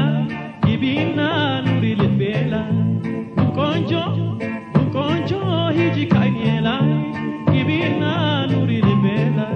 ግቢና ኑሪ ልቤ ላይ ቆንጆ ቆንጆ ሂጂ ካይኔ ላይ ግቢና ኑሪ ልቤ ላይ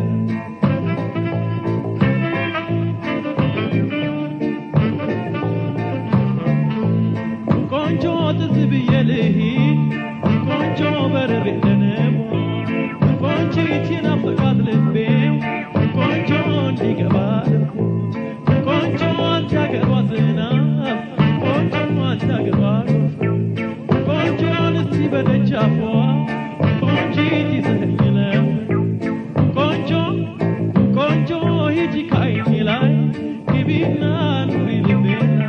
ቆንጆ ትዝብዬ ልሂድ ቆንጆ በርሬ ለነሞ ቆንጂት ናፍቃት ልቤ ቆንጆ እንዲገባ ልቡ ቆንጆ አንታገሯ ዝናብ ቆንጆ አንታገሯ ቆንጆ ንስቲ በደጃፏ ቆንጂት ይዘህኝለው ቆንጆ ቆንጆ ሂጂ ካይኔ ላይ ግቢና ኑሪ ልቤ ላይ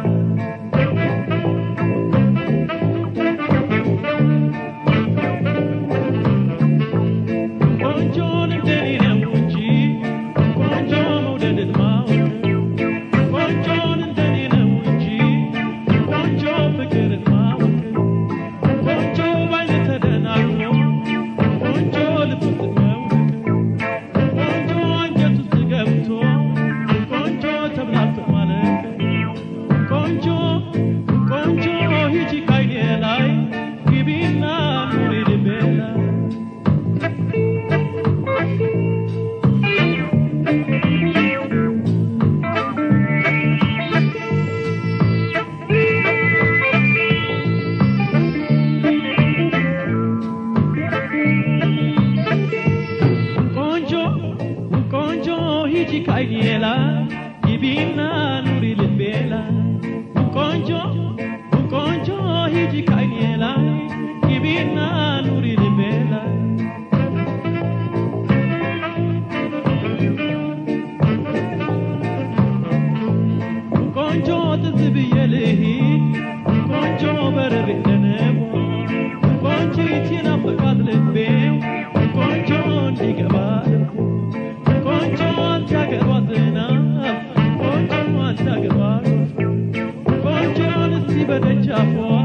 Kainela, Ibina Nuri Libela, Conjo, Conjo, Hiji Kainela, Ibina Nuri Libela. Conjo, the Zibieli, Conjo, Berry, Conjo, Tina, the Catholic Bay, Conjo, Digabad. Conjo antagerwa ዝናብ ቆንጆ አንታገሯ ቆንጆ ንስቲ በደጃፏ